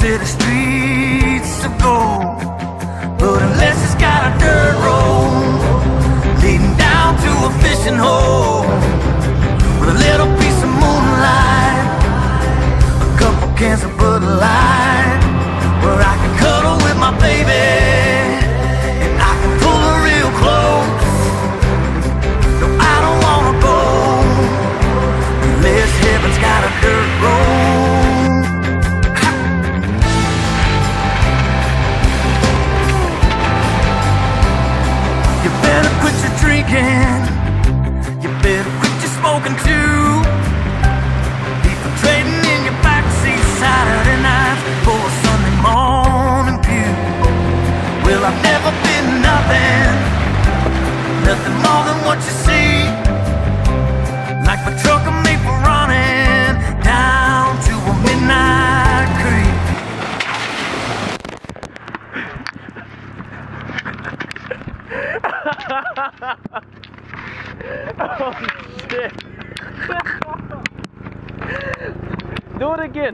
city streets of gold, but unless it's got a dirt road leading down to a fishing hole with a little piece of moonlight, a couple cans of Bud Light, where I can cuddle with my baby and I can pull her real close. No, I don't wanna go unless heaven's got a dirt road. You better quit your drinking, you better quit your smoking too. People trading in your backseat Saturday nights for a Sunday morning pew. Well, I've never been nothing more than what you see. Like my truck I'm made for running down to a midnight creek. Oh shit. Do it again.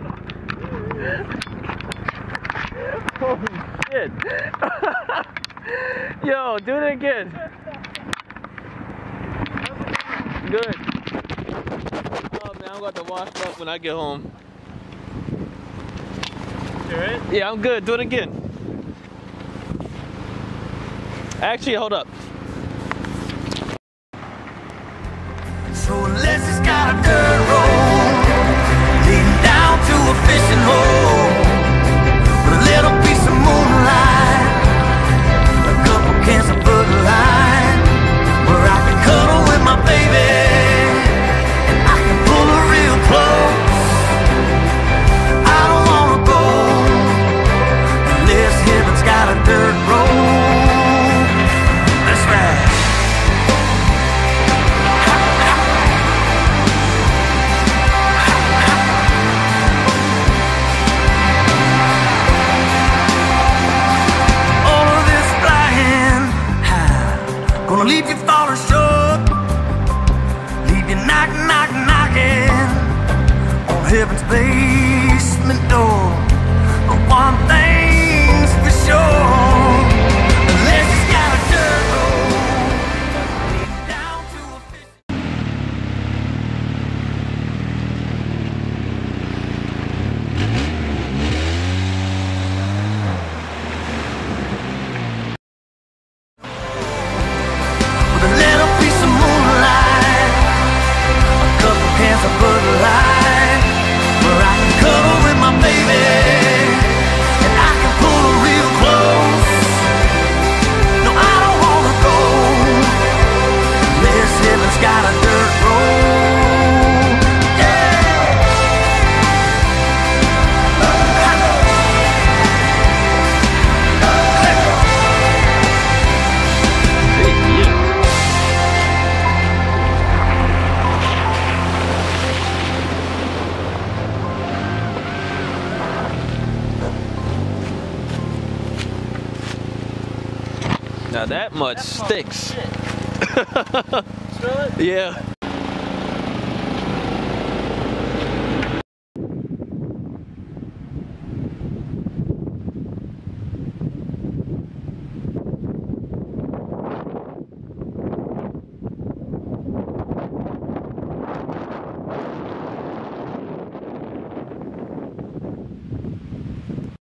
Oh shit. Yo, do it again. Good. Oh man, I'm going to wash up when I get home. You alright? Yeah, I'm good. Do it again. Actually, hold up. So unless it's got a dirt road leading down to a fishing hole with a little piece of moonlight, a couple cans of Bud Light, where I can cuddle with my baby and I can pull her real close. I don't wanna go unless heaven's got a dirt road. That's right. Gonna leave you falling short, leave you knocking on heaven's basement door. But one thing's for sure, unless it's got a dirt road leading down to a fish. A Bud Light, where I can cuddle with my baby and I can pull her real close. No, I don't wanna go unless heaven's got a dirt road. Yeah. Now that much sticks. Smell it? Yeah.